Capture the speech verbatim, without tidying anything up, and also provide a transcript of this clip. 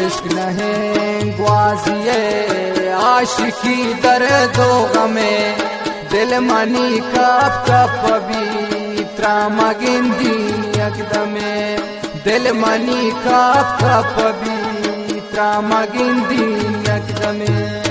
इश्क नहीं ग्वाजिए आशिकी दर्दो गमे दिल मनी कप कप पवित्र मगिंदी एकदमे दिल मनी कप कप पवित्र मगिंदी एकदमे।